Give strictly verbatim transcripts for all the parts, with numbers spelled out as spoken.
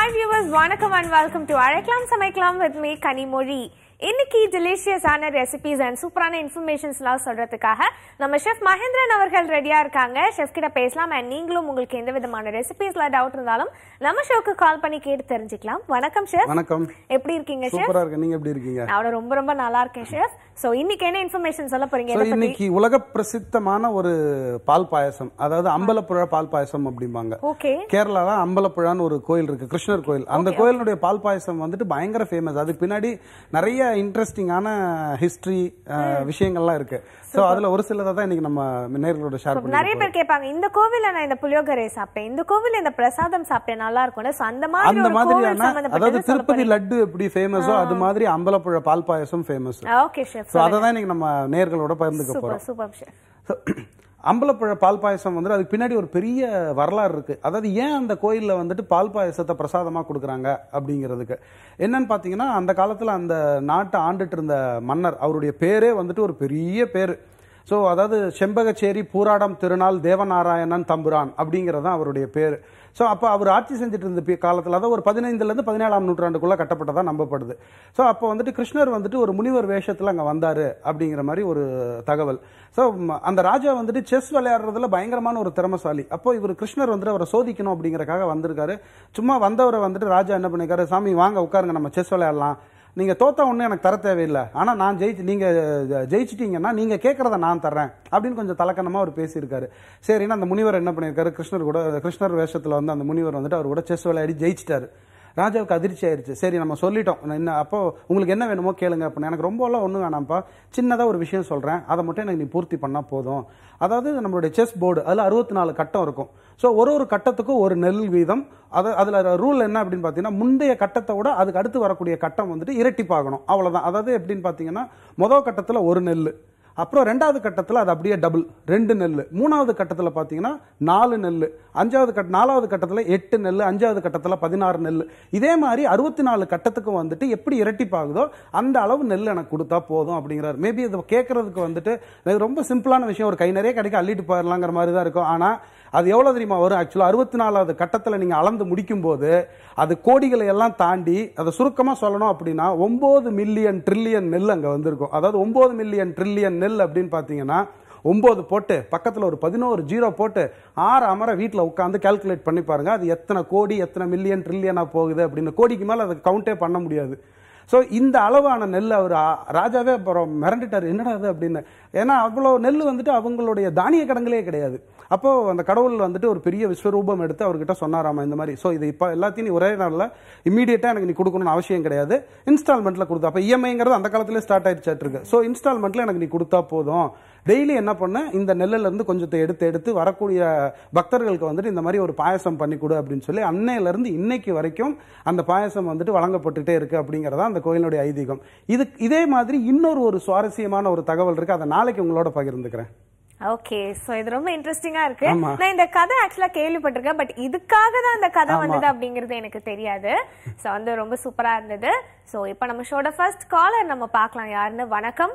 Hi viewers, vanakkam and welcome to Araklam Samaikalam with me Kanimozhi. இன்னைக்கு delicious-ஆன recipes and சூப்பரான informations-லாம் சொல்றதுக்காக நம்ம chef Mahendran அவர்கள் ரெடியா இருக்காங்க. chef கிட்ட பேசலாம் and நீங்களும் உங்களுக்கு எந்த விதமான recipesல டவுட் இருந்தாலும் நம்ம ஷோக்கு கால் பண்ணி கேட்டு தெரிஞ்சுக்கலாம். வணக்கம் chef. வணக்கம். எப்படி இருக்கீங்க chef? சூப்பரா இருக்கேன். நீங்க எப்படி இருக்கீங்க? நான் ரொம்ப ரொம்ப நல்லா இருக்கேன் chef. சோ இன்னைக்கு என்ன இன்ஃபர்மேஷன் சொல்ல போறீங்க? சோ இன்னைக்கு உலக பிரசித்தமான ஒரு பால் பாயாசம், அதாவது அம்பலப்புழா பால் பாயாசம் அப்படிம்பாங்க. ஓகே. கேரளால அம்பலப்புழான்னு ஒரு கோயில் இருக்கு, கிருஷ்ணர் கோயில். அந்த கோயிலுடைய பால் பாயாசம் வந்துட்டு பயங்கர ஃபேமஸ். அதுக்கு பின்னாடி நிறைய இன்ட்ரெஸ்டிங்கான ஹிஸ்டரி விஷயங்கள்லாம் இருக்கு. சோ அதுல ஒரு சிலதை தான் இன்னைக்கு நம்ம நேயர்களோட ஷேர் பண்ணுவோம். நிறைய பேர் கேட்பாங்க, இந்த கோவில்ல நான் இந்த புளியோகரை சாப்பிட்டேன், இந்த கோவில்ல இந்த பிரசாதம் சாப்பிட்டேன், நல்லா இருக்கும்ல. சோ அந்த மாதிரி அந்த மாதிரியான, அதாவது திருப்பதி லட்டு எப்படி ஃபேமஸோ அது மாதிரி அம்பலப்புழா பால் payasam famous. Okay chef. So அத தான் இன்னைக்கு நம்ம நேயர்களோட பகிர்ந்துக்க போறோம். Super chef. அம்பலப்புழா பால் பாயசம் வந்து அதுக்கு பின்னாடி ஒரு பெரிய வரலாறு இருக்கு. அதாவது ஏன் அந்த கோயில்ல வந்துட்டு பால் பாயசத்தை பிரசாதமா கொடுக்குறாங்க அப்படிங்கிறதுக்கு என்னன்னு பாத்தீங்கன்னா, அந்த காலத்துல அந்த நாட்டை ஆண்டுட்டு இருந்த மன்னர், அவருடைய பேரே வந்துட்டு ஒரு பெரிய பேரு. ஸோ அதாவது செம்பகச்சேரி பூராடம் திருநாள் தேவநாராயணன் தம்புரான் அப்படிங்கிறதான் அவருடைய பேர். ஸோ அப்போ அவர் ஆட்சி செஞ்சுட்டு இருந்த காலத்தில், அதாவது ஒரு பதினைந்துலேருந்து பதினேழாம் நூற்றாண்டுக்குள்ளே கட்டப்பட்டதாக நம்பப்படுது. ஸோ அப்போ வந்துட்டு கிருஷ்ணர் வந்துட்டு ஒரு முனிவர் வேஷத்தில் அங்கே வந்தார் அப்படிங்கிற மாதிரி ஒரு தகவல். ஸோ அந்த ராஜா வந்துட்டு செஸ் விளையாடுறதுல பயங்கரமான ஒரு திறமசாலி. அப்போ இவர் கிருஷ்ணர் வந்துட்டு அவரை சோதிக்கணும் அப்படிங்கிறக்காக வந்திருக்காரு. சும்மா வந்தவரை வந்துட்டு ராஜா என்ன பண்ணிருக்காரு, சாமி வாங்க உட்காருங்க, நம்ம செஸ் விளையாடலாம், நீங்க தோத்தா ஒண்ணு எனக்கு தர தேவையில்லை, ஆனா நான் ஜெயிச்சு நீங்க ஜெயிச்சிட்டீங்கன்னா நீங்க கேட்கறத நான் தர்றேன் அப்படின்னு கொஞ்சம் தலக்கணமா அவர் பேசியிருக்காரு. சரின்னா அந்த முனிவர் என்ன பண்ணிருக்காரு, கிருஷ்ணர் கூட கிருஷ்ணர் வேஷத்துல வந்து அந்த முனிவர் வந்துட்டு அவர் கூட செஸ் விளையாடி ஜெயிச்சிட்டாரு. ராஜாவுக்கு அதிர்ச்சி ஆயிடுச்சு. சரி நம்ம சொல்லிட்டோம், என்ன அப்போ உங்களுக்கு என்ன வேணுமோ கேளுங்க அப்படின்னு. எனக்கு ரொம்ப எல்லாம் ஒன்றும் வேணாம்ப்பா, சின்னதாக ஒரு விஷயம் சொல்கிறேன், அதை மட்டும் எனக்கு நீ பூர்த்தி பண்ணால் போதும். அதாவது நம்மளுடைய செஸ் போர்டு அதில் அறுபத்தி நாலு கட்டம் இருக்கும். ஸோ ஒரு ஒரு கட்டத்துக்கும் ஒரு நெல் வீதம். அது அதில் ரூல் என்ன அப்படின்னு பார்த்தீங்கன்னா, முந்தைய கட்டத்தை விட அதுக்கு அடுத்து வரக்கூடிய கட்டம் வந்துட்டு இரட்டிப்பாகணும், அவ்வளோதான். அதாவது எப்படின்னு பார்த்தீங்கன்னா, முதல் கட்டத்தில் ஒரு நெல், அப்புறம் ரெண்டாவது கட்டத்தில் அது அப்படியே டபுள் ரெண்டு நெல், மூணாவது கட்டத்தில் பார்த்தீங்கன்னா நாலு நெல், அஞ்சாவது கட்ட நாலாவது கட்டத்தில் எட்டு நெல், அஞ்சாவது கட்டத்தில் பதினாறு நெல். இதே மாதிரி அறுபத்தி நாலு கட்டத்துக்கும் வந்துட்டு எப்படி இரட்டிப்பாகுதோ அந்த அளவு நெல் எனக்கு கொடுத்தா போதும் அப்படிங்கிறார். மேபி இதை கேட்கறதுக்கு வந்துட்டு ரொம்ப சிம்பிளான விஷயம், ஒரு கை நிறைய கிடைக்க அள்ளிட்டு போயிடலாங்கிற மாதிரி தான் இருக்கும். ஆனால் அது எவ்வளவு தெரியுமா வரும்? ஆக்சுவலா அறுபத்தி நாலாவது கட்டத்தில் நீங்க அளந்து முடிக்கும் போது அது கோடிகளை எல்லாம் தாண்டி, அதை சுருக்கமா சொல்லணும் அப்படின்னா ஒன்பது மில்லியன் ட்ரில்லியன் நெல் அங்க வந்திருக்கும். அதாவது ஒன்பது மில்லியன் ட்ரில்லியன் நெல் அப்படின்னு பாத்தீங்கன்னா, ஒன்பது போட்டு பக்கத்துல ஒரு பதினோரு ஜீரோ போட்டு ஆறு அமர வீட்டில் உட்காந்து கால்குலேட் பண்ணி பாருங்க, அது எத்தனை கோடி எத்தனை மில்லியன் ட்ரில்லியனா போகுது அப்படின்னு. கோடிக்கு மேல அதை கவுண்டே பண்ண முடியாது. ஸோ இந்த அளவான நெல் அவர் ராஜாவே அப்புறம் மிரண்டுட்டார், என்னடா அது அப்படின்னு. ஏன்னா அவ்வளோ நெல் வந்துட்டு அவங்களுடைய தானிய கடங்களே கிடையாது. அப்போ அந்த கடவுள் வந்துட்டு ஒரு பெரிய விஸ்வரூபம் எடுத்து அவர்கிட்ட சொன்னாராமா இந்த மாதிரி. ஸோ இது இப்போ எல்லாத்தையும் ஒரே நாளில் இமீடியட்டாக எனக்கு நீ கொடுக்கணும்னு அவசியம் கிடையாது, இன்ஸ்டால்மெண்ட்ல கொடுத்தா. அப்போ இஎம்ஐங்கிறது அந்த காலத்திலே ஸ்டார்ட் ஆயிடுச்சு இருக்கு. ஸோ இன்ஸ்டால்மெண்ட்ல எனக்கு நீ கொடுத்தா போதும். டெய்லி என்ன பண்ண, இந்த நெல்லில் இருந்து கொஞ்சத்தை எடுத்து எடுத்து வரக்கூடிய பக்தர்களுக்கு வந்துட்டு இந்த மாதிரி ஒரு பாயசம் பண்ணி கொடு அப்படின்னு சொல்லி அன்னையில இருந்து இன்னைக்கு வரைக்கும் அந்த பாயசம் வந்துட்டு வழங்கப்பட்டுட்டே இருக்கு அப்படிங்கறதா அந்த கோயிலுடைய ஐதீகம். இது இதே மாதிரி இன்னொரு ஒரு சுவாரஸ்யமான ஒரு தகவல் இருக்கு, அதை நாளைக்கு உங்களோட பகிர்ந்துக்கிறேன். ஓகே, சோ இது ரொம்ப இன்ட்ரெஸ்டிங்கா இருக்கு. நான் இந்த கதை ஆக்சுவலா கேள்விப்பட்டிருக்கேன், பட் இதுக்காக தான் அந்த கதை வந்தது அப்படிங்கிறது எனக்கு தெரியாது. சோ வந்து ரொம்ப சூப்பரா இருந்தது. சோ இப்போ நம்ம ஷோட ஃபர்ஸ்ட் காலர் நம்ம பார்க்கலாம் யாருன்னு. வணக்கம்.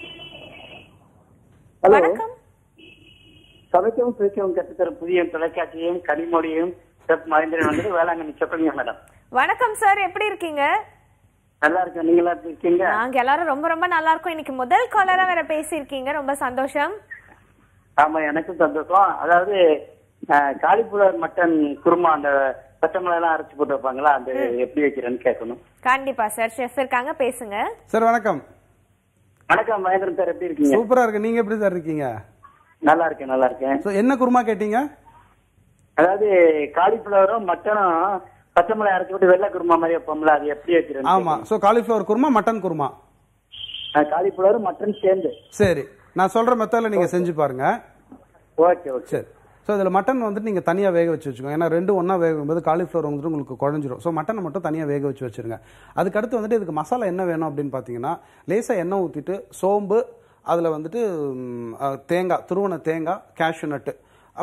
வணக்கம். சமைக்கவும் பிரிக்கவும் கற்றுத்தர புதிய தொலைக்காட்சியையும் கனிமொழியையும் செஃப் மகேந்திரன் வந்து வேளாங்கண்ணி சொல்றீங்க மேடம். வணக்கம் சார், எப்படி இருக்கீங்க? நல்லா இருக்கேன், நீங்க எப்படி இருக்கீங்க? நாங்க எல்லாரும் ரொம்ப ரொம்ப நல்லா இருக்கோம். இன்னைக்கு முதல் காலரா வேற பேசியிருக்கீங்க, ரொம்ப சந்தோஷம். ஆமா, எனக்கும் சந்தோஷம். அதாவது காலிஃபிளவர் மட்டன் குருமா, அந்த பச்சை மிளகாய் எல்லாம் அரைச்சு போட்டு வைப்பாங்களா, அது எப்படி வைக்கிறேன்னு கேட்கணும். கண்டிப்பா சார், ஷெஃப் இருக்காங்க, பேசுங்க சார். வணக்கம். வணக்கம் மகேந்திரன் சார், எப்படி இருக்கீங்க? சூப்பரா இருக்கு, நீங்க எப்படி சார் இருக்கீங்க? நல்லா இருக்கேன் நல்லா இருக்கேன். என்ன குருமா கேட்டீங்க? அதாவது காலிஃபிளவரும் மட்டனும் பச்சை மிளகாய் அரைச்சு போட்டு வெள்ளை குருமா மாதிரி வைப்போம்ல, அது எப்படி வைக்கிறேன்? ஆமா, so cauliflower kurma, mutton kurma. Cauliflower mutton சேர்ந்து. சரி, நான் சொல்ற மெத்தட்ல நீங்க செஞ்சு பாருங்க. Okay okay. சரி, ஸோ இதில் மட்டன் வந்துட்டு நீங்கள் தனியாக வேக வச்சு வச்சுக்கோங்க. ஏன்னா ரெண்டு ஒன்றா வேகும்போது காலிஃப்ளவர் வந்துட்டு உங்களுக்கு குழஞ்சிரும். ஸோ மட்டனை மட்டும் தனியாக வேக வச்சு வச்சுருங்க. அதுக்கடுத்து வந்துட்டு இதுக்கு மசாலா என்ன வேணும் அப்படின்னு பார்த்தீங்கன்னா, லேசாக எண்ணெய் ஊற்றிட்டு சோம்பு, அதில் வந்துட்டு தேங்காய், துருவன தேங்காய், கேஷ்யூ நட்டு, அப்புறம்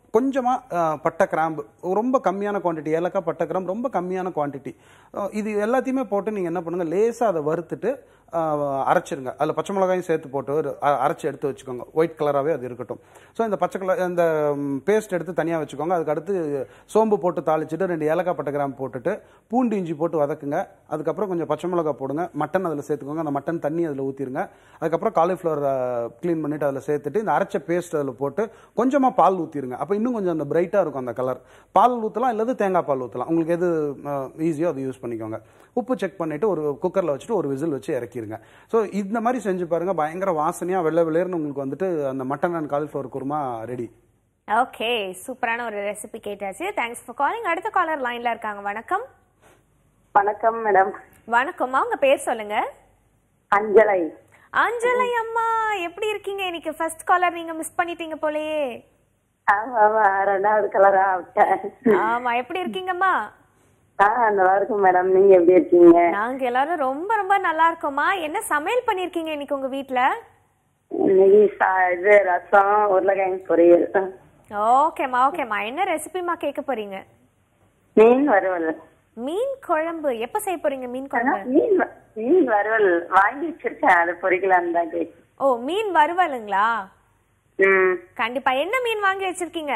கொஞ்சமாக பட்டை கிராம்பு, ரொம்ப கம்மியான குவான்டிட்டி, ஏலக்காய் பட்டை கிராம்பு ரொம்ப கம்மியான குவான்டிட்டி, இது எல்லாத்தையுமே போட்டு நீங்கள் என்ன பண்ணுங்கள், லேசாக அதை வறுத்துட்டு அரைச்சிருங்க. அதில் பச்சை மிளகாயும் சேர்த்து போட்டு ஒரு அரைச்சி எடுத்து வச்சுக்கோங்க. ஒயிட் கலராகவே அது இருக்கட்டும். ஸோ இந்த பச்சை கலர் இந்த பேஸ்ட் எடுத்து தனியாக வச்சுக்கோங்க. அதுக்கு அடுத்து சோம்பு போட்டு தாளிச்சுட்டு ரெண்டு ஏலக்காய் பட்டை கிராம்பு போட்டுட்டு பூண்டு இஞ்சி போட்டு வதக்குங்க. அதுக்கப்புறம் கொஞ்சம் பச்சை மிளகாய் போடுங்க. மட்டன் அதில் சேர்த்துக்கோங்க. அந்த மட்டன் தண்ணி அதில் ஊற்றிடுங்க. அதுக்கப்புறம் காலிஃப்ளவர் க்ளீன் பண்ணிவிட்டு அதில் சேர்த்துட்டு இந்த அரைச்ச பேஸ்ட் அதில் போட்டு கொஞ்சமாக பால் ஊற்றிடுங்க. அப்போ இன்னும் கொஞ்சம் அந்த பிரைட்டாக இருக்கும் அந்த கலர். பால் ஊற்றலாம், இல்லது தேங்காய் பால் ஊற்றலாம். உங்களுக்கு எது ஈஸியோ அதை யூஸ் பண்ணிக்கோங்க. உப்பு செக் பண்ணிவிட்டு ஒரு குக்கரில் வச்சுட்டு ஒரு விசில் வச்சு இறக்கிடுங்க. ஸோ இந்த மாதிரி செஞ்சு பாருங்க, பயங்கர வாசனையாக வெள்ளை வெள்ளையர்னு உங்களுக்கு வந்துட்டு அந்த mutton and cauliflower kurma ready. Okay, சூப்பரான ஒரு ரெசிபி கேட்டாச்சு. Thanks for calling. அடுத்த காலர் லைன்ல இருக்காங்க. வணக்கம். வணக்கம் மேடம். வணக்கம்மா, உங்க பேர் சொல்லுங்க. அஞ்சலை. அஞ்சலை அம்மா, எப்படி இருக்கீங்க? இன்னைக்கு ஃபர்ஸ்ட் காலர் நீங்க மிஸ் பண்ணிட்டீங்க போலயே. ரெண்டாவது கலரா விட்டேன். ஆமா, எப்படி இருக்கீங்கம்மா? நல்லா இருக்கும் மேடம். நீங்க எப்படி இருக்கீங்க? நாங்க எல்லாரும் ரொம்ப ரொம்ப நல்லா இருக்கோம்மா. என்ன சமையல் பண்ணிருக்கீங்க இன்னைக்கு உங்க வீட்ல? இன்னைக்கு இது ரசம், உருளைக்கிழங்கு பொரியல். ஓகேம்மா ஓகேம்மா. என்ன ரெசிபிமா கேட்க போறீங்க? மீன் வறுவல். மீன் குழம்பு எப்ப செய்ய போறீங்க? மீன் குழம்பு மீன் மீன் வறுவல் வாங்கி வச்சிருக்கேன், அது பொரிக்கலாம் தான் கேட்கு. ஓ, மீன் வறுவலுங்களா? ம், கண்டிப்பா. என்ன மீன் வாங்கி வச்சிருக்கீங்க?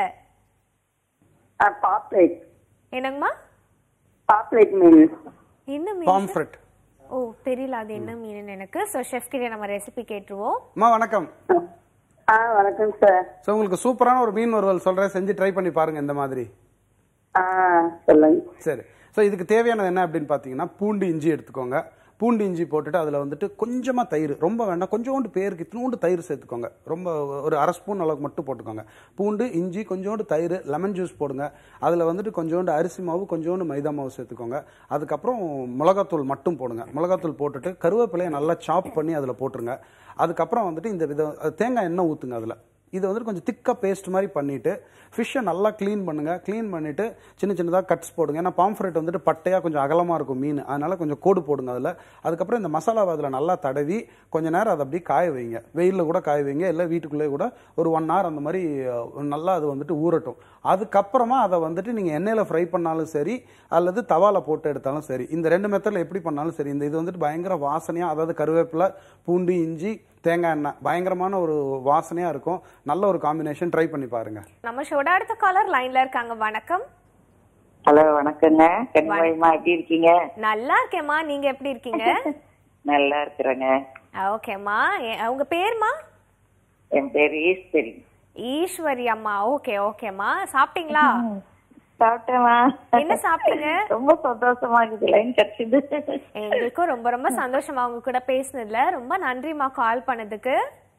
பாப்லேட். என்னங்கம்மா? பாப்லேட் மீன். என்ன மீன்? பாம்ஃப்ரெட். ஓ, தெரியல அது என்ன மீன் எனக்கு. சோ செஃப் கிட்ட நம்ம ரெசிபி கேட்டுருவோம். அம்மா வணக்கம். ஆ வணக்கம் சார். ஸோ உங்களுக்கு சூப்பரான ஒரு மீன் வறுவல் சொல்கிறேன், செஞ்சு ட்ரை பண்ணி பாருங்க இந்த மாதிரி. ஆ சொல்லுங்க. சரி, ஸோ இதுக்கு தேவையானது என்ன அப்படின்னு பார்த்தீங்கன்னா, பூண்டு இஞ்சி எடுத்துக்கோங்க. பூண்டு இஞ்சி போட்டுட்டு அதில் வந்துட்டு கொஞ்சமாக தயிர், ரொம்ப வேண்டாம், கொஞ்சோண்டு பேருக்கு இத்தினோண்டு தயிர் சேர்த்துக்கோங்க. ரொம்ப ஒரு அரை ஸ்பூன் அளவுக்கு மட்டும் போட்டுக்கோங்க. பூண்டு இஞ்சி கொஞ்சோண்டு தயிர், லெமன் ஜூஸ் போடுங்க. அதில் வந்துட்டு கொஞ்சோண்டு அரிசி மாவு, கொஞ்சோண்டு மைதா மாவு சேர்த்துக்கோங்க. அதுக்கப்புறம் மிளகாத்தூள் மட்டும் போடுங்க. மிளகாத்தூள் போட்டுட்டு கருவேப்பிலையை நல்லா சாப் பண்ணி அதில் போட்டுருங்க. அதுக்கப்புறம் வந்துட்டு இந்த வித தேங்காய் எண்ணெய் ஊற்றுங்க. அதில் இது வந்துட்டு கொஞ்சம் திக்காக பேஸ்ட் மாதிரி பண்ணிவிட்டு ஃபிஷ்ஷை நல்லா க்ளீன் பண்ணுங்கள். க்ளீன் பண்ணிவிட்டு சின்ன சின்னதாக கட்ஸ் போடுங்க. ஏன்னா பாம்ஃப்ரெட் வந்துட்டு பட்டையாக கொஞ்சம் அகலமாக இருக்கும் மீன், அதனால் கொஞ்சம் கோடு போடுங்க அதில். அதுக்கப்புறம் இந்த மசாலாவை அதில் நல்லா தடவி கொஞ்சம் நேரம் அதை அப்படியே காய வைங்க. வெயிலில் கூட காய வைங்க, இல்லை வீட்டுக்குள்ளே கூட ஒரு ஒன் ஹவர் அந்த மாதிரி நல்லா அது வந்துட்டு ஊறட்டும். அதுக்கப்புறமா அதை வந்துட்டு நீங்கள் எண்ணெயில் ஃப்ரை பண்ணாலும் சரி, அல்லது தவாவில் போட்டு எடுத்தாலும் சரி, இந்த ரெண்டு மெத்தடில் எப்படி பண்ணாலும் சரி, இந்த இது வந்துட்டு பயங்கர வாசனையாக, அதாவது கருவேப்பிலை, பூண்டு இஞ்சி, தேங்காய் எண்ணெய், பயங்கரமான ஒரு வாசனையா இருக்கும். நல்ல ஒரு காம்பினேஷன், ட்ரை பண்ணி பாருங்க. நம்ம ஷோட அடுத்த காலர் லைன்ல இருக்காங்க. வணக்கம். ஹலோ, வணக்கங்க. கண்மணிமா, எப்படி இருக்கீங்க? நல்லா இருக்கேம்மா, நீங்க எப்படி இருக்கீங்க? நல்லா இருக்கிறேங்க. ஓகேம்மா, உங்க பேர்மா? என் பேர் ஈஸ்வரி. ஈஸ்வரி அம்மா. ஓகே ஓகேம்மா. சாப்பிட்டீங்களா? சாப்பிட்டேமா. என்ன சாப்பிட்டீங்க? ரொம்ப சந்தோஷமா இருக்குது, லைன் கிடைச்சது. எங்களுக்கும் ரொம்ப ரொம்ப சந்தோஷமா உங்க கூட பேசுனதுல. ரொம்ப நன்றிமா கால் பண்ணதுக்கு.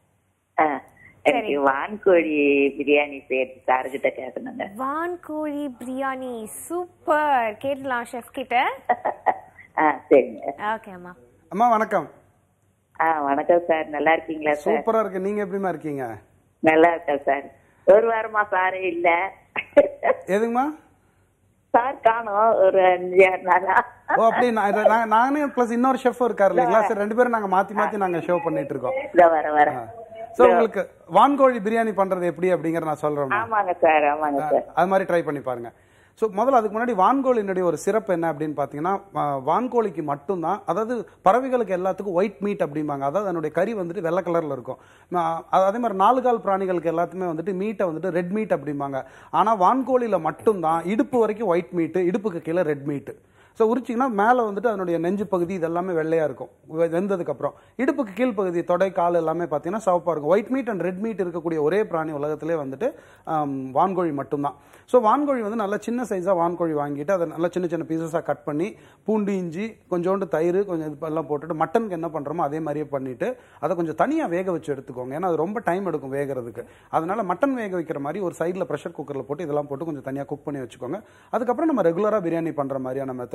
வான்கோழி பிரியாணி சேர்த்து சார்கிட்ட கேட்கணுங்க. வான்கோழி பிரியாணி சூப்பர், கேட்கலாம் ஷெஃப் கிட்ட. சரிங்க. ஓகே அம்மா. அம்மா வணக்கம். ஆ வணக்கம் சார். நல்லா இருக்கீங்களா சார்? சூப்பரா இருக்கு. நீங்க எப்படிமா இருக்கீங்க? நல்லா இருக்கேன் சார். ஒரு வாரமா சாரே இல்ல. எதுங்கம்மா? சார் காணோம் ஒரு அஞ்சு ஆறு நாளா. ஓ, அப்படி நானே பிளஸ் இன்னொரு ஷெஃப் இருக்காரு இல்லைங்களா சார், ரெண்டு பேரும் நாங்க மாத்தி மாத்தி நாங்க ஷோ பண்ணிட்டு இருக்கோம். வர வர சோ உங்களுக்கு வான்கோழி பிரியாணி பண்றது எப்படி அப்படிங்கறத நான் சொல்றேன். ஆமாங்க சார், ஆமாங்க சார். அது மாதிரி ட்ரை பண்ணி பாருங்க. ஸோ முதல்ல அதுக்கு முன்னாடி வான்கோழினுடைய ஒரு சிறப்பு என்ன அப்படின்னு பார்த்தீங்கன்னா, வான்கோழிக்கு மட்டும்தான், அதாவது பறவைகளுக்கு எல்லாத்துக்கும் ஒயிட் மீட் அப்படிம்பாங்க, அதாவது அதனுடைய கறி வந்துட்டு வெள்ளை கலரில் இருக்கும். அதே மாதிரி நாலு கால் பிராணிகளுக்கு எல்லாத்துமே வந்துட்டு மீட்டை வந்துட்டு ரெட் மீட் அப்படிம்பாங்க. ஆனால் வான்கோழியில் மட்டும்தான் இடுப்பு வரைக்கும் ஒயிட் மீட்டு, இடுப்புக்கு கீழே ரெட் மீட்டு. ஸோ உரிச்சிங்கன்னா மேலே வந்துட்டு அதனுடைய நெஞ்சு பகுதி இதெல்லாமே வெள்ளையாக இருக்கும் வெந்ததுக்கப்புறம். இடுப்புக்கு கீழ் பகுதி, தொடை, கால் எல்லாமே பார்த்தீங்கன்னா சிவப்பாக இருக்கும். White meat and red meat இருக்கக்கூடிய ஒரே பிராணி உலகத்திலே வந்துட்டு வான்கோழி மட்டும்தான். ஸோ வான்கோழி வந்து நல்லா சின்ன சைஸாக வான்கோழி வாங்கிட்டு அதை நல்லா சின்ன சின்ன பீசஸாக கட் பண்ணி பூண்டு இஞ்சி கொஞ்சோண்டு தயிர் கொஞ்சம் இது எல்லாம் போட்டுட்டு மட்டனுக்கு என்ன பண்ணுறோமோ அதே மாதிரியே பண்ணிவிட்டு அதை கொஞ்சம் தனியாக வேக வச்சு எடுத்துக்கோங்க. ஏன்னா அது ரொம்ப டைம் எடுக்கும் வேகிறதுக்கு. அதனால மட்டன் வேக வைக்கிற மாதிரி ஒரு சைடில் ப்ரெஷர் குக்கரில் போட்டு இதெல்லாம் போட்டு கொஞ்சம் தனியாக குக் பண்ணி வச்சுக்கோங்க. அதுக்கப்புறம் நம்ம ரெகுலராக பிரியாணி பண்ணுற மாதிரியான மெத்தட்.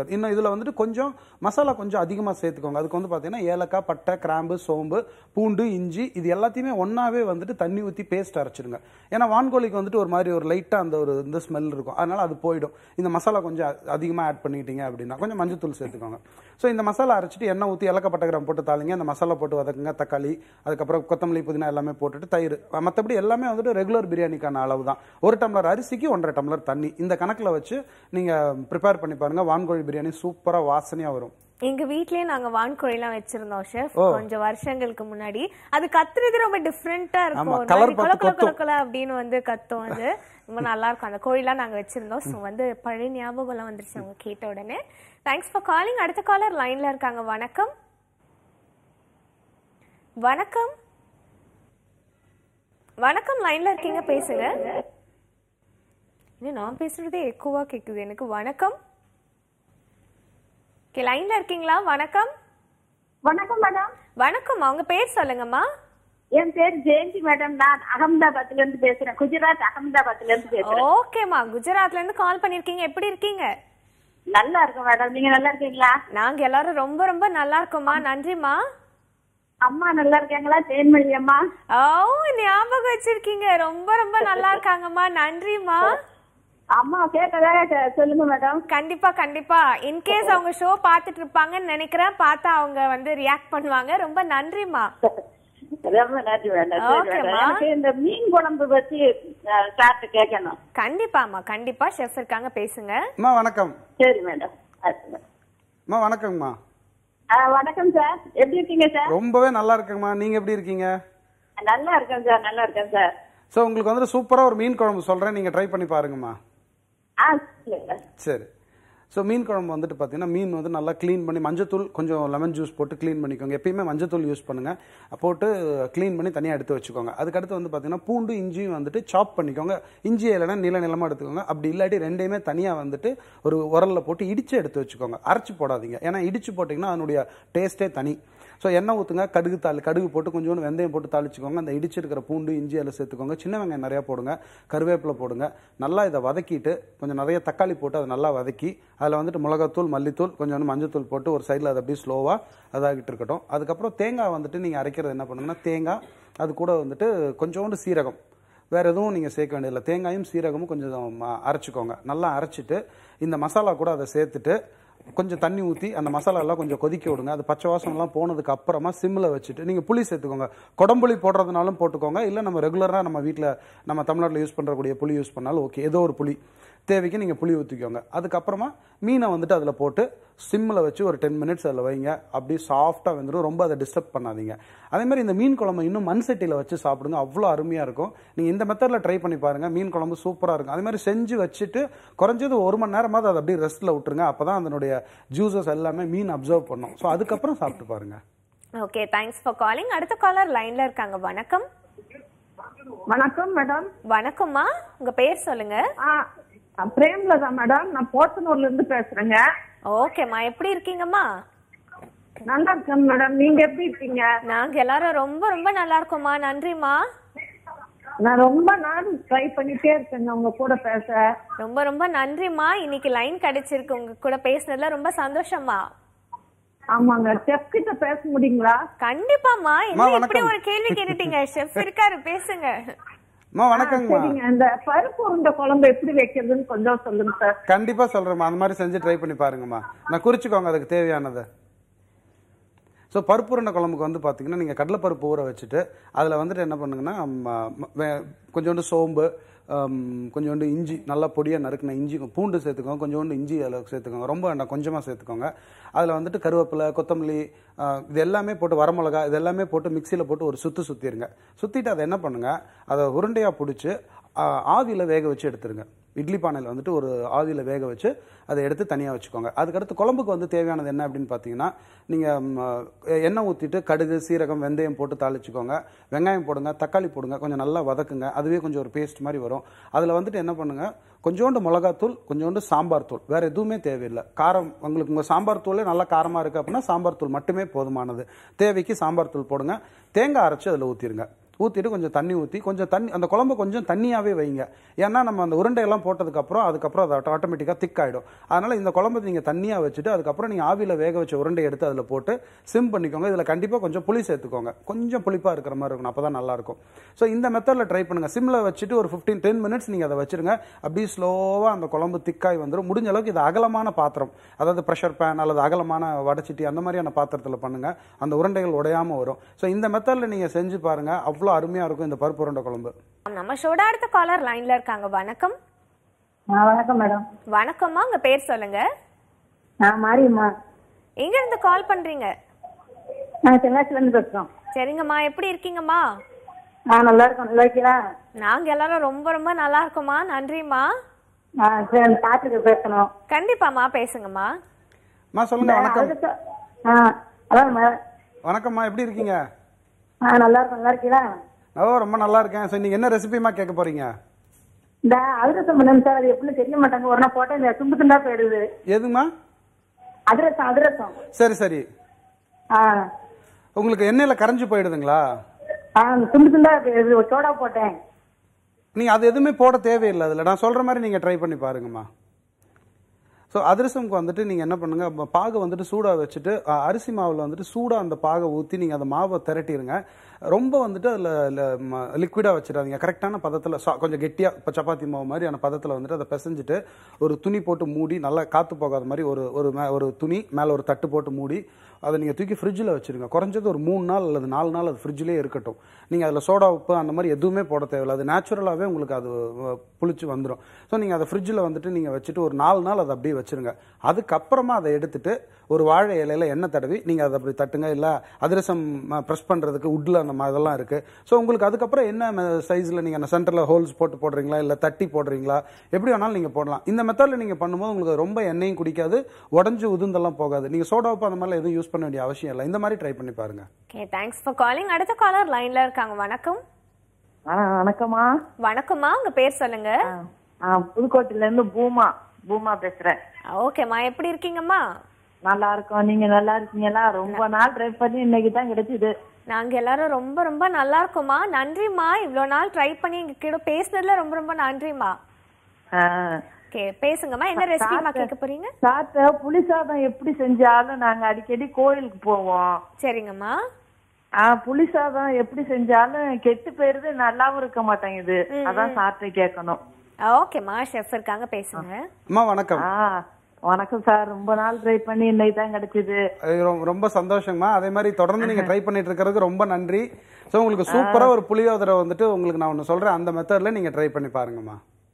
இன்னும் இதில் வந்துட்டு கொஞ்சம் மசாலா கொஞ்சம் அதிகமாக சேர்த்துக்கோங்க. அதுக்கு வந்து பார்த்தீங்கன்னா ஏலக்காய், பட்டை, கிராம்பு, சோம்பு, பூண்டு, இஞ்சி இது எல்லாத்தையுமே ஒன்றாவே வந்துட்டு தண்ணி ஊற்றி பேஸ்ட் அரைச்சிடுங்க. ஏன்னா வான்கோழிக்கு வந்துட்டு ஒரு மாதிரி ஒரு லைட்டாக அந்த ஒரு இந்த ஸ்மெல் இருக்கும், அதனால் அது போயிடும். இந்த மசாலா கொஞ்சம் அதிகமாக ஆட் பண்ணிக்கிட்டீங்க அப்படின்னா கொஞ்சம் மஞ்சத்தூள் சேர்த்துக்கோங்க. ஸோ இந்த மசாலா அரைச்சிட்டு எண்ணெய் ஊற்றி ஏலக்காய், பட்டை, கிராம்பு போட்டு தாளிங்க. அந்த மசாலா போட்டு வதக்குங்க. தக்காளி, அதுக்கப்புறம் கொத்தமல்லி, புதினா எல்லாமே போட்டுட்டு தயிர். மற்றபடி எல்லாமே வந்துட்டு ரெகுலர் பிரியாணிக்கான அளவு தான். ஒரு டம்ளர் அரிசிக்கு ஒன்றரை டம்ளர் தண்ணி இந்த கணக்கில் வச்சு நீங்கள் ப்ரிப்பேர் பண்ணி பாருங்க. வான்கோழி பிரியாணி சூப்பராக வாசனையாக வரும். எங்க வீட்லயே நாங்க வான்கோழி எல்லாம் வச்சிருந்தோம் ஷெஃப் கொஞ்சம் வருஷங்களுக்கு முன்னாடி. அது கத்துறது ரொம்ப டிஃப்ரெண்டா இருக்கும், அப்படின்னு வந்து கத்தும். அது ரொம்ப நல்லா இருக்கும். அந்த கோழி எல்லாம் நாங்க வச்சிருந்தோம். ஸோ வந்து பழைய ஞாபகம் எல்லாம் வந்துருச்சு அவங்க கேட்ட உடனே. Thanks for calling. அடுத்த காலர் லைன்ல இருக்காங்க. வணக்கம். வணக்கம் வணக்கம் லைன்ல இருக்கீங்க, பேசுங்க. இன்னும் நான் பேசுறதே எக்கோவா கேக்குது எனக்கு. வணக்கம், லைன்ல இருக்கீங்களா? வணக்கம். வணக்கம் மேடம். வணக்கம், அவங்க பேர் சொல்லுங்கம்மா. என் பேர் ஜெயந்தி மேடம். நான் அகமதாபாத்ல இருந்து பேசுறேன். குஜராத் அகமதாபாத்ல இருந்து பேசுறேன். ஓகேமா, குஜராத்ல இருந்து கால் பண்ணிருக்கீங்க. எப்படி இருக்கீங்க? நல்லா இருக்கும் மேடம். நீங்க நல்லா இருக்கீங்களா? நாங்க எல்லாரும் ரொம்ப ரொம்ப நல்லா இருக்கோம்மா. நன்றிமா. அம்மா நல்லா இருக்காங்களா? தேன்மொழி அம்மா. ஓ, ஞாபகம் வச்சிருக்கீங்க. ரொம்ப ரொம்ப நல்லா இருக்காங்கம்மா. நன்றிமா. அம்மா கேட்டதாக சொல்லுங்க மேடம். கண்டிப்பா கண்டிப்பா. இன்கேஸ் அவங்க ஷோ பாத்துட்டு இருப்பாங்கன்னு நினைக்கிறேன். பார்த்தா அவங்க வந்து ரியாக்ட் பண்ணுவாங்க. ரொம்ப நன்றிமா. ரொம்ப நன்றி மேடம். இந்த மீன் குழம்பு பத்தி சாப்பிட்டு கேட்கணும். கண்டிப்பாமா, கண்டிப்பா. ஷெஃப் இருக்காங்க, பேசுங்க. வணக்கம். சரி மேடம். வணக்கம்மா. வணக்கம் சார். எப்படி இருக்கீங்க சார்? ரொம்பவே நல்லா இருக்கேங்கம்மா. நீங்க எப்படி இருக்கீங்க? நல்லா இருக்கேன் சார். நல்லா இருக்கேன் சார். ஸோ உங்களுக்கு வந்து சூப்பரா ஒரு மீன் குழம்பு சொல்றேன், நீங்க ட்ரை பண்ணி பாருங்கம்மா. சரி. ஸோ மீன் குழம்பு வந்துட்டு பார்த்தீங்கன்னா மீன் வந்து நல்லா க்ளீன் பண்ணி மஞ்சத்தூள் கொஞ்சம் லெமன் ஜூஸ் போட்டு க்ளீன் பண்ணிக்கோங்க. எப்பயுமே மஞ்சத்தூள் யூஸ் பண்ணுங்க. போட்டு க்ளீன் பண்ணி தனியாக எடுத்து வச்சுக்கோங்க. அதுக்கடுத்து வந்து பார்த்தீங்கன்னா பூண்டு, இஞ்சியும் வந்துட்டு சாப் பண்ணிக்கோங்க. இஞ்சி இல்லைன்னா நீள நிலமாக எடுத்துக்கோங்க. அப்படி இல்லாட்டி ரெண்டையுமே தனியாக வந்துட்டு ஒரு உரலில் போட்டு இடிச்சு எடுத்து வச்சுக்கோங்க. அரைச்சி போடாதீங்க, ஏன்னா இடிச்சு போட்டிங்கன்னா அதனுடைய டேஸ்ட்டே தனி. ஸோ எண்ணெய் ஊற்றுங்க. கடுகு தாளி கடுகு போட்டு கொஞ்சோண்டு வெந்தயம் போட்டு தாளிச்சுக்கோங்க. அந்த இடிச்சிருக்கிற பூண்டு, இஞ்சி எல்லாம் சேர்த்துக்கோங்க. சின்ன வெங்காயம் நிறையா போடுங்க. கருவேப்பிலை போடுங்க. நல்லா இதை வதக்கிட்டு கொஞ்சம் நிறைய தக்காளி போட்டு அதை நல்லா வதக்கி அதில் வந்துட்டு மிளகாத்தூள், மல்லித்தூள், கொஞ்சோண்டு மஞ்சத்தூள் போட்டு ஒரு சைடில் அதை அப்படியே ஸ்லோவாக அதாகிட்டு இருக்கட்டும். அதுக்கப்புறம் தேங்காய் வந்துட்டு நீங்கள் அரைக்கிறது என்ன பண்ணுங்கன்னா தேங்காய், அது கூட வந்துட்டு கொஞ்சோண்டு சீரகம், வேறு எதுவும் நீங்கள் சேர்க்க வேண்டியதில்லை. தேங்காயும் சீரகமும் கொஞ்சம் அரைச்சிக்கோங்க. நல்லா அரைச்சிட்டு இந்த மசாலா கூட அதை சேர்த்துட்டு கொஞ்சம் தண்ணி ஊற்றி அந்த மசாலா எல்லாம் கொஞ்சம் கொதிக்க விடுங்க. அது பச்சை வாசம்லாம் போனதுக்கு அப்புறமா சிம்மில் வச்சுட்டு நீங்கள் புளி சேர்த்துக்கோங்க. குடம்புளி போடுறதுனாலும் போட்டுக்கோங்க, இல்லை நம்ம ரெகுலராக நம்ம வீட்டில் நம்ம தமிழ்நாட்டில் யூஸ் பண்ணுறக்கூடிய புளி யூஸ் பண்ணாலும் ஓகே. ஏதோ ஒரு புளி தேவைக்கு நீங்கள் புளி ஊற்றிக்கோங்க. அதுக்கப்புறமா மீனை வந்துட்டு அதில் போட்டு சிம்மில் வச்சு ஒரு டென் மினிட்ஸ் அதில் வைங்க. அப்படியே சாஃப்டாக வந்துடும். ரொம்ப அதை டிஸ்டர்ப் பண்ணாதீங்க. அதேமாதிரி இந்த மீன் குழம்பு இன்னும் மண் சட்டியில் வச்சு சாப்பிடுங்க. அவ்வளோ அருமையாக இருக்கும். நீங்கள் இந்த மெத்தடில் ட்ரை பண்ணி பாருங்கள். மீன் குழம்பு சூப்பராக இருக்கும். அதே மாதிரி செஞ்சு வச்சுட்டு குறைஞ்சது ஒரு மணி நேரமாவது அதை அப்படியே ரெஸ்ட்டில் விட்டுருங்க. அப்போ தான் அதனுடைய ஜூஸஸ் எல்லாமே மீன் அப்சர்வ் பண்ணும். ஸோ அதுக்கப்புறம் சாப்பிட்டு பாருங்கள். Okay, thanks for calling. அடுத்த காலர் லைனில் இருக்காங்க. வணக்கம். வணக்கம் மேடம். வணக்கம்மா, உங்கள் பேர் சொல்லுங்க. பிரேம்லதா மேடம். நான் போத்தனூர்ல இருந்து பேசுறேங்க. ஓகேம்மா, எப்படி இருக்கீங்கம்மா? நல்லா இருக்கேன் மேடம். நீங்க எப்படி இருக்கீங்க? நாங்க எல்லாரும் ரொம்ப ரொம்ப நல்லா இருக்கோம்மா. நன்றிம்மா. நான் ரொம்ப நாள் ட்ரை பண்ணிட்டே இருக்கேங்க உங்க கூட பேச. ரொம்ப ரொம்ப நன்றிம்மா. இன்னைக்கு லைன் கிடைச்சிருக்கு. உங்க கூட பேசுனதுல ரொம்ப சந்தோஷம்மா. ஆமாங்க. செஃப் கிட்ட பேச முடியுங்களா? கண்டிப்பாமா. இப்படி ஒரு கேள்வி கேட்டுட்டீங்க. செஃப் இருக்காரு, பேசுங்க. இந்த பருப்பு உருண்டை குழம்பு எப்படி வைக்கிறதுன்னு கொஞ்சம் சொல்லுங்க சார். கண்டிப்பா சொல்றேம்மா. அந்த மாதிரி செஞ்சு ட்ரை பண்ணி பாருங்கம்மா. நான் குறிச்சுக்கோங்க அதுக்கு தேவையானது. ஸோ பருப்பு உருண்டை குழம்புக்கு வந்து பார்த்தீங்கன்னா நீங்கள் கடலைப்பருப்பு ஊற வச்சுட்டு அதில் வந்துட்டு என்ன பண்ணுங்கன்னா கொஞ்சோண்டு சோம்பு, கொஞ்சோண்டு இஞ்சி, நல்லா பொடியாக நறுக்கின இஞ்சி, பூண்டு சேர்த்துக்கோங்க. கொஞ்சோண்டு இஞ்சி அதில் சேர்த்துக்கோங்க. ரொம்ப வேண்டாம், கொஞ்சமாக சேர்த்துக்கோங்க. அதில் வந்துட்டு கருவேப்பிலை, கொத்தமல்லி, இது எல்லாமே போட்டு வரமிளகா இது எல்லாமே போட்டு மிக்சியில் போட்டு ஒரு சுற்று சுற்றிடுங்க. சுற்றிட்டு அதை என்ன பண்ணுங்கள், அதை உருண்டையாக பிடிச்சி ஆவியில் வேக வச்சு எடுத்துருங்க. இட்லி பானையில் வந்துட்டு ஒரு ஆவியில் வேக வச்சு அதை எடுத்து தனியாக வச்சுக்கோங்க. அதுக்கடுத்து குழம்புக்கு வந்து தேவையானது என்ன அப்படின்னு பார்த்தீங்கன்னா நீங்கள் எண்ணெய் ஊற்றிட்டு கடுகு, சீரகம், வெந்தயம் போட்டு தாளிச்சுக்கோங்க. வெங்காயம் போடுங்க, தக்காளி போடுங்க, கொஞ்சம் நல்லா வதக்குங்க. அதுவே கொஞ்சம் ஒரு பேஸ்ட் மாதிரி வரும். அதில் வந்துட்டு என்ன பண்ணுங்கள், கொஞ்சோண்டு மிளகாத்தூள், கொஞ்சோண்டு சாம்பார் தூள், வேறு எதுவுமே தேவையில்லை. காரம் உங்களுக்கு உங்கள் சாம்பார் தூளே நல்லா காரமாக இருக்குது அப்படின்னா சாம்பார் தூள் மட்டுமே போதுமானது. தேவைக்கு சாம்பார் தூள் போடுங்க. தேங்காய் அரைச்சி அதில் ஊற்றிடுங்க. ஊற்றிட்டு கொஞ்சம் தண்ணி ஊற்றி கொஞ்சம் தண்ணி அந்த குழம்பு கொஞ்சம் தண்ணியாகவே வைங்க. ஏன்னா நம்ம அந்த உருண்டையெல்லாம் போட்டதுக்கப்புறம் அதுக்கப்புறம் அது ஆட்டோமேட்டிக்காக திக் ஆகிடும். அதனால் இந்த குழம்பு நீங்கள் தண்ணியாக வச்சுட்டு அதுக்கப்புறம் நீங்கள் ஆவியில் வேக வச்ச உருண்டை எடுத்து அதில் போட்டு சிம் பண்ணிக்கோங்க. இதில் கண்டிப்பாக கொஞ்சம் புளி சேர்த்துக்கோங்க. கொஞ்சம் புளிப்பாக இருக்கிற மாதிரி இருக்கணும், அப்போ தான் நல்லாயிருக்கும். ஸோ இந்த மெத்தடில் ட்ரை பண்ணுங்கள். சிம்மில் வச்சுட்டு ஒரு ஃபிஃப்டீன் டென் மினிட்ஸ் நீங்கள் அதை வச்சுருங்க. அப்படியே ஸ்லோவாக அந்த குழம்பு திக்காய் வந்துடும். முடிஞ்ச அளவுக்கு இது அகலமான பாத்திரம், அதாவது ப்ரெஷர் பேன் அல்லது அகலமான வடச்சிட்டி அந்த மாதிரியான பாத்திரத்தில் பண்ணுங்கள். அந்த உருண்டைகள் உடையாமல் வரும். ஸோ இந்த மெத்தடில் நீங்கள் செஞ்சு பாருங்கள், அவ்வளோ அருமையாக இருக்கும் இந்த பருப்பு உருண்டை குழம்பு. நம்ம ஷோட அடுத்த காலர் லைன்ல இருக்காங்க. வணக்கம். வணக்கம் மேடம். வணக்கம்மா, உங்க பேர் சொல்லுங்க. நான் மாரியம்மா. எங்க இருந்து கால் பண்றீங்க? நான் தென்காசில இருந்து பேசுறோம். சரிங்கம்மா, எப்படி இருக்கீங்கம்மா? நான் நல்லா இருக்கோம். நல்லா இருக்கீங்களா? நாங்க எல்லாரும் ரொம்ப ரொம்ப நல்லா இருக்கோம்மா. நன்றிம்மா. சரி, பாத்துக்கு பேசணும். கண்டிப்பாம்மா, பேசுங்கம்மா. மா சொல்லுங்க. வணக்கம். வணக்கம்மா, எப்படி இருக்கீங்க? நல்லா இருக்கும். நல்லா இருக்கீங்களா? ஓ, ரொம்ப நல்லா இருக்கேன். சரி, நீங்க என்ன ரெசிபிமா கேட்க போறீங்க? இந்த அதிரசம் பண்ணுங்க சார். அது எப்படின்னு தெரிய மாட்டாங்க. ஒரு நாள் போட்டா இந்த துண்டு துண்டா போயிடுது. எதுமா? அதிரசம். அதிரசம். சரி சரி. உங்களுக்கு எண்ணெயில கரைஞ்சு போயிடுதுங்களா? துண்டு துண்டா சோடா போட்டேன். நீங்க அது எதுவுமே போட தேவையில்லை. அதுல நான் சொல்ற மாதிரி நீங்க ட்ரை பண்ணி பாருங்கம்மா. ஸோ அதிரசம்க்கு வந்துட்டு நீங்கள் என்ன பண்ணுங்கள், பாகை வந்துட்டு சூடாக வச்சுட்டு அரிசி மாவில் வந்துட்டு சூடாக அந்த பாகை ஊற்றி நீங்கள் அந்த மாவை திரட்டிடுங்க. ரொம்ப வந்துட்டு அதில் லிக்விடாக வச்சிடாதீங்க. கரெக்டான பதத்தில் கொஞ்சம் கெட்டியாக இப்போ சப்பாத்தி மாவு மாதிரியான பதத்தில் வந்துட்டு அதை பிசைஞ்சிட்டு ஒரு துணி போட்டு மூடி, நல்லா காற்று போகாத மாதிரி ஒரு ஒரு ஒரு துணி மேலே ஒரு தட்டு போட்டு மூடி அதை நீங்கள் தூக்கி ஃப்ரிட்ஜில் வச்சுருங்க. குறைஞ்சது ஒரு மூணு நாள் அல்லது நாலு நாள் அது ஃப்ரிட்ஜிலே இருக்கட்டும். நீங்கள் அதில் சோடா உப்பு அந்த மாதிரி எதுவுமே போட தேவையில்லை. அது நேச்சுரலாகவே உங்களுக்கு அது புளிச்சு வந்துடும். ஸோ நீங்கள் அதை ஃப்ரிட்ஜில் வந்துட்டு நீங்கள் வச்சுட்டு ஒரு நாலு நாள் அதை அப்படியே வச்சுருங்க. அதுக்கப்புறமா அதை எடுத்துட்டு ஒரு வாழை இலையில எண்ணெய் தடவி நீங்கள் அதை அப்படி தட்டுங்க. இல்லை அதிரசம் ப்ரெஸ் பண்ணுறதுக்கு உட்டில் அந்த மாதிரி இதெல்லாம் இருக்குது. ஸோ உங்களுக்கு அதுக்கப்புறம் என்ன சைஸில் நீங்கள் அந்த சென்டரில் ஹோல்ஸ் போட்டு போடுறீங்களா இல்லை தட்டி போடுறீங்களா, எப்படி வேணாலும் நீங்கள் போடலாம். இந்த மெத்தடில் நீங்கள் பண்ணும்போது உங்களுக்கு ரொம்ப எண்ணெயும் குடிக்காது, உடஞ்சி உதுந்தெல்லாம் போகாது. நீங்கள் சோடா உப்பு அந்த மாதிரிலாம் எதுவும் யூஸ் பண்ண வேண்டிய அவசியம் இல்லை. இந்த மாதிரி ட்ரை பண்ணி பாருங்க. Okay, thanks for calling. அடுத்த காலர் லைன்ல இருக்காங்க. வணக்கம். வணக்கம்மா. வணக்கம்மா, உங்க பேர் சொல்லுங்க. புதுக்கோட்டையில இருந்து பூமா பூமா பேசுறேன். ஓகேம்மா, எப்படி இருக்கீங்கம்மா? நல்லா இருக்கோம். நீங்க நல்லா இருக்கீங்களா? ரொம்ப நாள் ட்ரை பண்ணி இன்னைக்கு தான் கிடைச்சது. நாங்க எல்லாரும் ரொம்ப ரொம்ப நல்லா இருக்கோம்மா. நன்றிம்மா, இவ்வளவு நாள் ட்ரை பண்ணி எங்க கிட்ட பேசுனதுல ரொம்ப ரொம்ப நன்றிம்மா. ஓகே, பேசுங்கம்மா. என்ன ரெசிபிமா கேட்க போறீங்க? சாத்த புளி சாதம் எப்படி செஞ்சாலும் நாங்க அடிக்கடி கோயிலுக்கு போவோம். சரிங்கம்மா. புளி சாதம் எப்படி செஞ்சாலும் கெட்டு போயிருது, நல்லாவும் இருக்க மாட்டேங்குது. அதான் சாப்பிட்டு கேட்கணும். ஓகேம்மா, ஷெஃப் இருக்காங்க, பேசுங்க. அம்மா வணக்கம். வணக்கம் சார். ரொம்ப நாள் ட்ரை பண்ணி இன்னைக்கு தான் கிடைச்சது. ரொம்ப சந்தோஷமா. அதே மாதிரி தொடர்ந்து நீங்க ட்ரை பண்ணிட்டு இருக்கிறதுக்கு ரொம்ப நன்றி. ஸோ உங்களுக்கு சூப்பரா ஒரு புளியோதரை வந்துட்டு உங்களுக்கு நான் ஒன்று சொல்றேன், அந்த மெத்தட்ல நீங்க ட்ரை பண்ணி பாருங்கம்மா.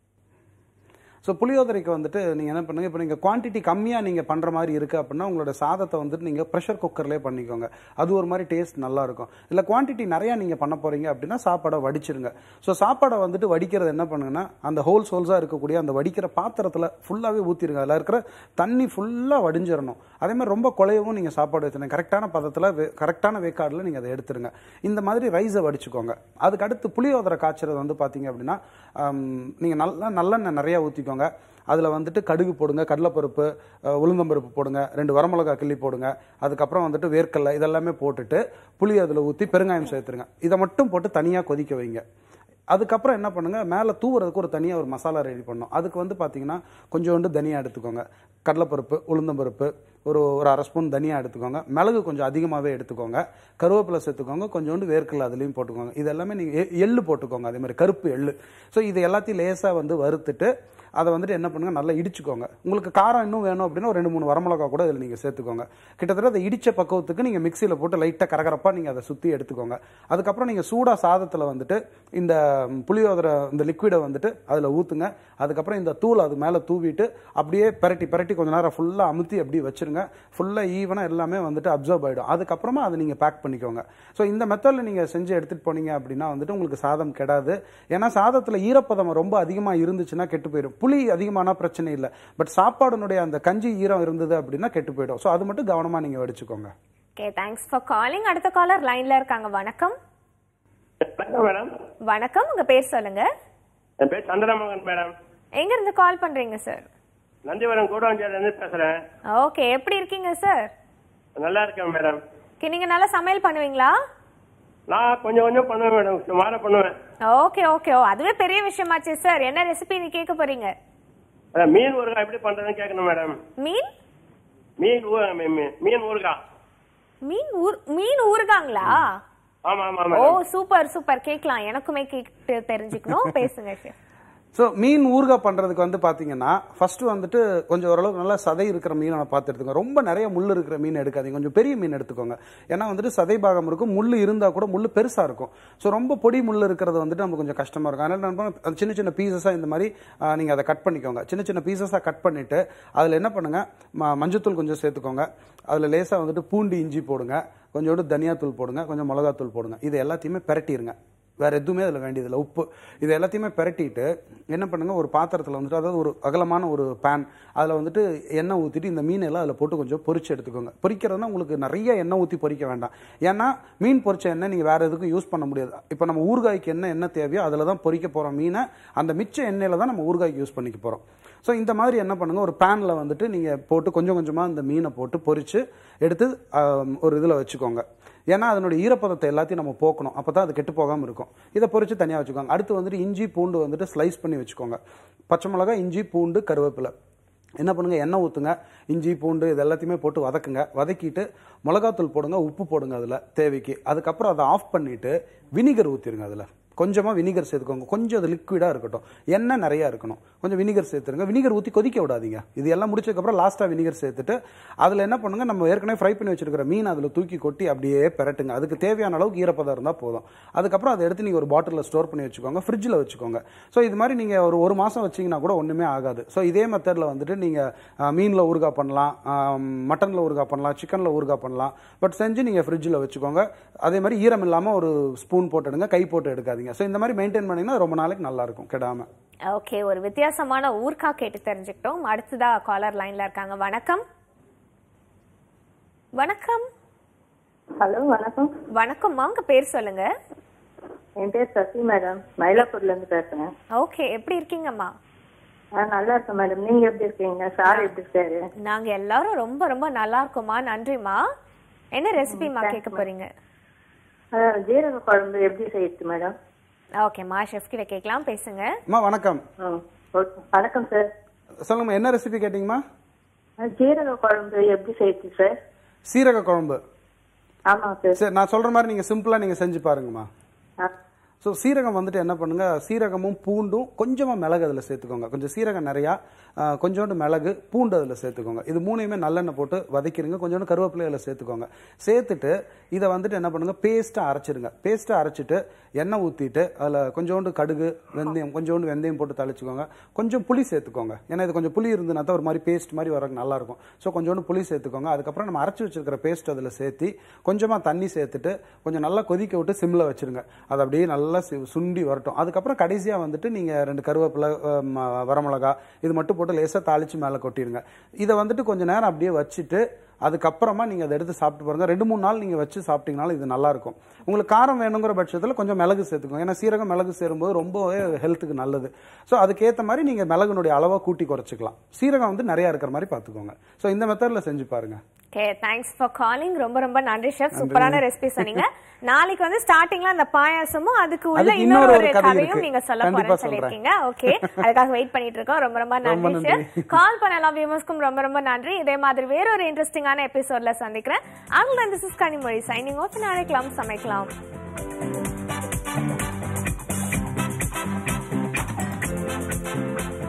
ஸோ புளியோதரைக்கு வந்துட்டு நீங்கள் என்ன பண்ணுங்கள், இப்போ நீங்கள் குவான்டிட்டி கம்மியாக நீங்கள் பண்ணுற மாதிரி இருக்குது அப்படின்னா உங்களோட சாதத்தை வந்துட்டு நீங்கள் ப்ரெஷர் குக்கர்லேயே பண்ணிக்கோங்க. அது ஒரு மாதிரி டேஸ்ட் நல்லாயிருக்கும். இல்லை குவான்டிட்டி நிறையா நீங்கள் பண்ண போகிறீங்க அப்படின்னா சாப்பாடை வடிச்சிருங்க. ஸோ சாப்பாடை வந்துட்டு வடிக்கிறது என்ன பண்ணுங்கன்னா, அந்த ஹோல்ஸ் ஹோல்ஸாக இருக்கக்கூடிய அந்த வடிக்கிற பாத்திரத்தில் ஃபுல்லாகவே ஊற்றிருங்க. அதில் இருக்கிற தண்ணி ஃபுல்லாக வடிஞ்சிடணும். அதே மாதிரி ரொம்ப குழையவும் நீங்கள் சாப்பாடு வச்சுருங்க. கரெக்டான பதத்தில் கரெக்டான வேக்காடில் நீங்கள் அதை எடுத்துருங்க. இந்த மாதிரி ரைஸை வடிச்சுக்கோங்க. அதுக்கு அடுத்து புளியோதரை காய்ச்சறது வந்து பார்த்தீங்க அப்படின்னா நீங்கள் நல்லா நல்லெண்ணெய் நிறையா ஊற்றிக்கோங்க. அதில் வந்துட்டு கடுகு போடுங்க, கடலைப்பருப்பு, உளுந்தம்பருப்பு போடுங்க, ரெண்டு வரமிளகா கிள்ளி போடுங்க. அதுக்கப்புறம் வந்துட்டு வேர்க்கடலை இதெல்லாமே போட்டுட்டு புளி அதில் ஊற்றி பெருங்காயம் சேர்த்துருங்க. இதை மட்டும் போட்டு தனியாக கொதிக்க வைங்க. அதுக்கப்புறம் என்ன பண்ணுங்க, மேலே தூவுறதுக்கு ஒரு தனியாக ஒரு மசாலா ரெடி பண்ணணும். அதுக்கு வந்து பார்த்தீங்கன்னா கொஞ்சோண்டு தனியாக எடுத்துக்கோங்க, கடலைப்பருப்பு, உளுந்தம்பருப்பு, ஒரு ஒரு அரை ஸ்பூன் தனியாக எடுத்துக்கோங்க, மிளகு கொஞ்சம் அதிகமாகவே எடுத்துக்கோங்க, கருவேப்பிலை சேர்த்துக்கோங்க, கொஞ்சோண்டு வேர்க்கடலை அதுலேயும் போட்டுக்கோங்க. இது எல்லாமே நீங்கள் எள்ளு போட்டுக்கோங்க, அதே மாதிரி கருப்பு எள்ளு. ஸோ இது எல்லாத்தையும் லேசாக வந்து வறுத்துட்டு அதை வந்துட்டு என்ன பண்ணுங்க, நல்லா இடிச்சுக்கோங்க. உங்களுக்கு காரம் இன்னும் வேணும் அப்படின்னா ஒரு ரெண்டு மூணு வரமிளகா கூட இதில் நீங்கள் சேர்த்துக்கோங்க. கிட்டத்தட்ட அதை இடித்த பக்குவத்துக்கு நீங்கள் மிக்சியில் போட்டு லைட்டாக கரகரப்பாக நீங்கள் அதை சுற்றி எடுத்துக்கோங்க. அதுக்கப்புறம் நீங்கள் சூடாக சாதத்தில் வந்துட்டு இந்த புளியோதரை இந்த லிக்விடை வந்துட்டு அதில் ஊற்றுங்க. அதுக்கப்புறம் இந்த தூள் அது மேலே தூவிட்டு அப்படியே பரட்டி பரட்டி கொஞ்சம் நேரம் ஃபுல்லாக அமுத்தி அப்படியே வச்சுருங்க. ஃபுல்லாக ஈவனாக எல்லாமே வந்துட்டு அப்சர்வ் ஆகிடும். அதுக்கப்புறமா அதை நீங்கள் பேக் பண்ணிக்கோங்க. ஸோ இந்த மெத்தடில் நீங்கள் செஞ்சு எடுத்துகிட்டு போனீங்க அப்படின்னா வந்துட்டு உங்களுக்கு சாதம் கெடாது. ஏன்னா சாதத்தில் ஈரப்பதம் ரொம்ப அதிகமாக இருந்துச்சுன்னா கெட்டு போயிடும். புளி அதிகமான பிரச்சனை இல்லை, பட் சாப்பாடுனுடைய அந்த கஞ்சி ஈரம் இருந்தது அப்படின்னா கெட்டு போயிடும். ஸோ அது மட்டும் கவனமாக நீங்கள் வடிச்சுக்கோங்க. Okay, thanks for calling. அடுத்த காலர் லைன்ல இருக்காங்க. வணக்கம். வணக்கம் மேடம். வணக்கம், உங்க பேர் சொல்லுங்க. என் பேர் சந்திரமோகன் மேடம். எங்க இருந்து கால் பண்றீங்க சார்? நந்திவரம் கூடவாஞ்சியில இருந்து பேசுறேன். ஓகே, எப்படி இருக்கீங்க சார்? நல்லா இருக்கேன் மேடம். நீங்க நல்லா சமையல் பண்ணுவீங்களா? நான் கொஞ்சம் கொஞ்சம் பண்ணுவேன் மேடம், சுமாரா பண்ணுவேன். ஓகே ஓகே ஓ அதுவே பெரிய விஷயமாச்சு சார். என்ன ரெசிபி நீ கேட்க போறீங்க? அதான் மீன் ஊறுகாய் எப்படி பண்றதுன்னு கேட்கணும் மேடம். மீன் மீன் ஊ- மீ- மீ- மீன் ஊறுகாய். மீன் ஊர் மீன் ஊறுகாங்களா? ஆமா ஆமா ஓ மேடம். சூப்பர் சூப்பர், கேட்கலாம். எனக்குமே கேட்டு தெரிஞ்சுக்கணும். பேசுங்க சார். ஸோ மீன் ஊறுகாய் பண்ணுறதுக்கு வந்து பார்த்தீங்கன்னா ஃபஸ்ட்டு வந்துட்டு கொஞ்சம் ஓரளவுக்கு நல்லா சதை இருக்கிற மீனை பார்த்து எடுத்துக்கோங்க. ரொம்ப நிறைய முள் இருக்கிற மீன் எடுக்காதீங்க, கொஞ்சம் பெரிய மீன் எடுத்துக்கோங்க. ஏன்னா வந்துட்டு சதை பாகம் இருக்கும், முள் இருந்தால் கூட முள் பெருசாக இருக்கும். ஸோ ரொம்ப பொடி முள் இருக்கிறது வந்துட்டு நமக்கு கொஞ்சம் கஷ்டமாக இருக்கும். அதனால் என்ன பண்ணுங்க, அது சின்ன சின்ன பீசஸாக இந்த மாதிரி நீங்கள் அதை கட் பண்ணிக்கோங்க. சின்ன சின்ன பீசஸாக கட் பண்ணிவிட்டு அதில் என்ன பண்ணுங்கள், ம மஞ்சத்தூள் கொஞ்சம் சேர்த்துக்கோங்க. அதில் லேசாக வந்துட்டு பூண்டு இஞ்சி போடுங்க, கொஞ்சோண்டு தனியாத்தூள் போடுங்க, கொஞ்சம் மிளகாத்தூள் போடுங்க. இது எல்லாத்தையுமே பிரட்டிடுங்க. வேற எதுவுமே அதில் வேண்டியதில்லை. உப்பு இது எல்லாத்தையுமே பிரட்டிட்டு என்ன பண்ணுங்க, ஒரு பாத்திரத்தில் வந்துட்டு அதாவது ஒரு அகலமான ஒரு பேன், அதில் வந்துட்டு எண்ணெய் ஊற்றிட்டு இந்த மீன் எல்லாம் அதில் போட்டு கொஞ்சம் பொரிச்சு எடுத்துக்கோங்க. பொரிக்கிறதுனா உங்களுக்கு நிறைய எண்ணெய் ஊற்றி பொரிக்க வேண்டாம். ஏன்னா மீன் பொரிச்ச எண்ணெய் நீங்கள் வேற எதுக்கும் யூஸ் பண்ண முடியாது. இப்போ நம்ம ஊறுகாய்க்கு என்ன எண்ணெய் தேவையோ அதில் தான் பொரிக்க போகிறோம் மீனை. அந்த மிச்ச எண்ணெயில் தான் நம்ம ஊறுகாய்க்கு யூஸ் பண்ணிக்க போகிறோம். ஸோ இந்த மாதிரி என்ன பண்ணுங்க, ஒரு பேனில் வந்துட்டு நீங்கள் போட்டு கொஞ்சம் கொஞ்சமாக இந்த மீனை போட்டு பொரிச்சு எடுத்து ஒரு இதில் வச்சுக்கோங்க. ஏன்னா அதனுடைய ஈரப்பதத்தை எல்லாத்தையும் நம்ம போக்கணும், அப்போ தான் அது கெட்டு போகாமல் இருக்கும். இதை பொரிச்சு தனியாக வச்சுக்கோங்க. அடுத்து வந்துட்டு இஞ்சி பூண்டு வந்துட்டு ஸ்லைஸ் பண்ணி வச்சுக்கோங்க. பச்சை மிளகாய், இஞ்சி பூண்டு, கருவேப்பிலை. என்ன பண்ணுங்க, எண்ணெய் ஊற்றுங்க, இஞ்சி பூண்டு இது எல்லாத்தையுமே போட்டு வதக்குங்க. வதக்கிட்டு மிளகாத்தூள் போடுங்க, உப்பு போடுங்க அதில் தேவைக்கு. அதுக்கப்புறம் அதை ஆஃப் பண்ணிவிட்டு வினிகர் ஊற்றிடுங்க. அதில் கொஞ்சமாக வினிகர் சேர்த்துக்கோங்க. கொஞ்சம் அது லிக்விடாக இருக்கட்டும், எண்ணெய் நிறையா இருக்கணும். கொஞ்சம் வினிகர் சேர்த்துருங்க. வினிகர் ஊற்றி கொதிக்க விடாதீங்க. இது எல்லாம் முடிச்சதுக்கப்புறம் லாஸ்ட்டாக வினிகர் சேர்த்துட்டு அதில் என்ன பண்ணுங்க, நம்ம ஏற்கனவே ஃப்ரை பண்ணி வச்சிருக்கிற மீன் அதில் தூக்கி கொட்டி அப்படியே பெரட்டுங்க. அதுக்கு தேவையான அளவுக்கு ஈரப்பதம் இருந்தால் போதும். அதுக்கப்புறம் அதை எடுத்து நீங்கள் ஒரு பாட்டிலில் ஸ்டோர் பண்ணி வச்சுக்கோங்க, ஃப்ரிட்ஜில் வச்சுக்கோங்க. ஸோ இது மாதிரி நீங்கள் ஒரு ஒரு மாதம் வச்சிங்கன்னா கூட ஒன்றுமே ஆகாது. ஸோ இதே மெத்தடில் வந்துட்டு நீங்கள் மீனில் ஊறுகாய் பண்ணலாம், மட்டனில் ஊறுகாய் பண்ணலாம், சிக்கனில் ஊறுகாய் பண்ணலாம். பட் செஞ்சு நீங்கள் ஃப்ரிட்ஜில் வச்சுக்கோங்க. அதே மாதிரி ஈரம் இல்லாமல் ஒரு ஸ்பூன் போட்டு எடுங்க, கை போட்டு எடுக்காதீங்க. ஸோ இந்த மாதிரி மெயின்டைன் பண்ணீங்கன்னா ரொம்ப நாளைக்கு நல்லா இருக்கும், கெடாம. ஓகே, ஒரு வித்தியாசமான ஊர்க்கா கேட்டு தெரிஞ்சுக்கிட்டோம். அடுத்ததா காலர் லைன்ல இருக்காங்க. வணக்கம். வணக்கம். ஹலோ வணக்கம். வணக்கம், உங்க பேர் சொல்லுங்க. என் பேர் சசி மேடம், மயிலாப்பூர்ல இருந்து பேசுறேன். ஓகே, எப்படி இருக்கீங்கம்மா? நல்லா இருக்கேன் மேடம், நீங்க எப்படி இருக்கீங்க? சார் எப்படி இருக்காரு? நாங்க எல்லாரும் ரொம்ப ரொம்ப நல்லா இருக்கோம்மா, நன்றிமா. என்ன ரெசிபிமா கேட்க போறீங்க? ஜீரக குழம்பு எப்படி செய்யுது மேடம்? ஓகேம்மா, ஷெஃப் கிட்ட கேட்கலாம், பேசுங்க. அம்மா வணக்கம். வணக்கம் சார். சொல்லுங்கம்மா, என்ன ரெசிபி கேட்டீங்கம்மா? ஜீரக குழம்பு எப்படி செய்யுது சார்? சீரக குழம்பு. ஆமா சார். சரி, நான் சொல்ற மாதிரி நீங்க சிம்பிளா நீங்க செஞ்சு பாருங்கம்மா. ஸோ சீரகம் வந்துட்டு என்ன பண்ணுங்க, சீரகமும் பூண்டும் கொஞ்சமாக மிளகு அதில் சேர்த்துக்கோங்க. கொஞ்சம் சீரகம் நிறையா, கொஞ்சோண்டு மிளகு, பூண்டு அதில் சேர்த்துக்கோங்க. இது மூணையுமே நல்லெண்ணெய் போட்டு வதக்கிடுங்க. கொஞ்சோண்டு கருவேப்பிலை அதில் சேர்த்துக்கோங்க. சேர்த்துட்டு இதை வந்துட்டு என்ன பண்ணுங்க, பேஸ்ட்டாக அரைச்சிடுங்க. பேஸ்ட்டாக அரைச்சிட்டு எண்ணெய் ஊற்றிட்டு அதில் கொஞ்சோண்டு கடுகு, வெந்தயம், கொஞ்சோண்டு வெந்தயம் போட்டு தளிச்சுக்கோங்க. கொஞ்சம் புளி சேர்த்துக்கோங்க. ஏன்னா இது கொஞ்சம் புளி இருந்துன்னா தான் ஒரு மாதிரி பேஸ்ட் மாதிரி வர நல்லாயிருக்கும். ஸோ கொஞ்சோண்டு புளி சேர்த்துக்கோங்க. அதுக்கப்புறம் நம்ம அரைச்சி வச்சிருக்கிற பேஸ்ட் அதில் சேர்த்து கொஞ்சமாக தண்ணி சேர்த்துட்டு கொஞ்சம் நல்லா கொதிக்க விட்டு சிம்மில் வச்சிருங்க. அது அப்படியே நல்லா சுண்டி வரட்டும். அதுக்கப்புறம் கடைசியாக வந்துட்டு நீங்கள் ரெண்டு கருவேப்பிலை, வரமிளகா இது மட்டும் போட்டு லேசாக தாளித்து மேலே கொட்டிடுங்க. இதை வந்துட்டு கொஞ்சம் நேரம் அப்படியே வச்சுட்டு அதுக்கப்புறமா நீங்கள் அதை எடுத்து சாப்பிட்டு பாருங்க. ரெண்டு மூணு நாள் நீங்கள் வச்சு சாப்பிட்டீங்கனாலும் இது நல்லா இருக்கும். உங்களுக்கு காரம் வேணுங்கிற பட்சத்தில் கொஞ்சம் மிளகு சேர்த்துக்கோங்க. ஏன்னா சீரகம் மிளகு சேரும்போது ரொம்பவே ஹெல்த்துக்கு நல்லது. ஸோ அதுக்கேற்ற மாதிரி நீங்கள் மிளகுனுடைய அளவை கூட்டி குறைச்சிக்கலாம். சீரகம் வந்து நிறையா இருக்கிற மாதிரி பார்த்துக்கோங்க. ஸோ இந்த மெத்தடில் செஞ்சு பாருங்க. Okay, thanks for calling. ரொம்ப ரொம்ப நன்றி ஷெஃப், சூப்பரான ரெசிபி சொன்னீங்க. நாளைக்கு வந்து ஸ்டார்டிங்ல அந்த பாயாசமும் அதுக்கு உள்ள இன்னொரு ஒரு கதையும் நீங்க சொல்ல போறேன்னு சொல்லிருக்கீங்க. ஓகே, அதுக்காக வெயிட் பண்ணிட்டு இருக்கோம். ரொம்ப ரொம்ப நன்றி ஷெஃப். கால் பண்ண எல்லா வியூவர்ஸ்க்கும் ரொம்ப ரொம்ப நன்றி. இதே மாதிரி வேற ஒரு இன்ட்ரெஸ்டிங்கான எபிசோட்ல சந்திக்கிறேன். And this is Kanimozhi signing off. நாளைக்கலாம் சமைக்கலாம்.